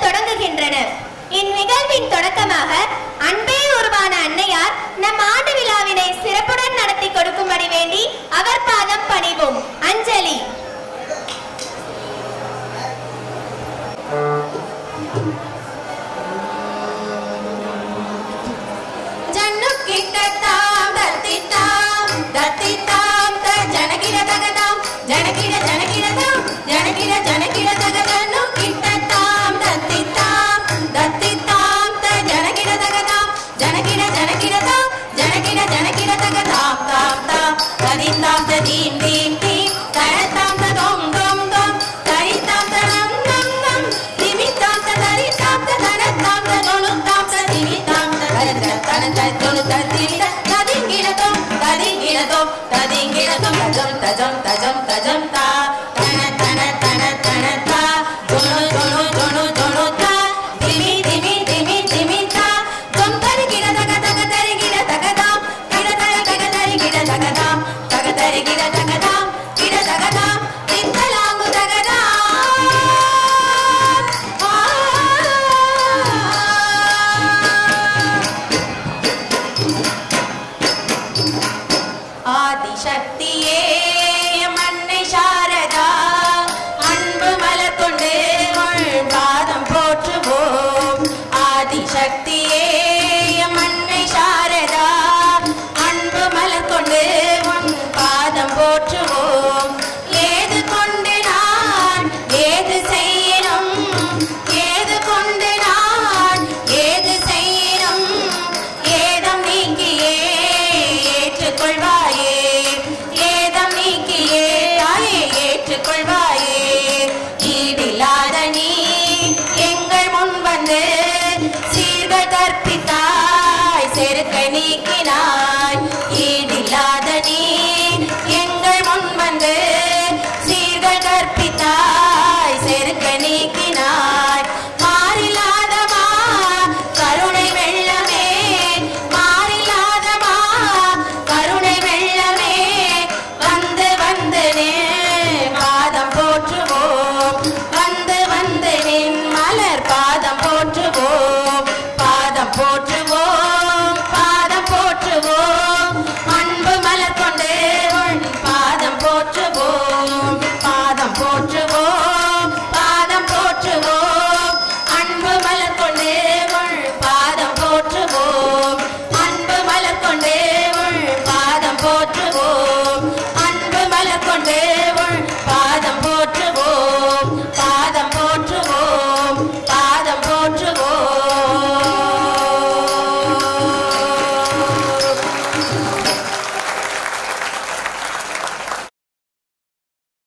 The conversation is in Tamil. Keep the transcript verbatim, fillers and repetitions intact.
தொடங்குகின்றனர். இந்நிகழ்வின் தொடக்கமாக அன்பே உருவான அன்னையார் நம் ஆண்டு விழாவினை சிறப்புடன் நடத்தி கொடுக்கும்படி வேண்டி அவர் பாதம் பணிவோம். அஞ்சலி. ஜனகிட ஜனகிடதாம் ஜனகிட ஜனகிடதகதனு கிட்டதாம் தத்திதாம் தத்திதாம் த ஜனகிட தகதாம் ஜனகிட ஜனகிடதாம் ஜனகிட ஜனகிடதகதாம் தாம் தாம் ததிதாம் ததீம் தீம் தீம் தரதாம் ததோம் தோம் தோம் தரிதாம் தனம் நம் நம் திமிதாம் தரிதாம் தனதாம் தனொனுதாம் திமிதாம் தரத தனத தொனு ததிமி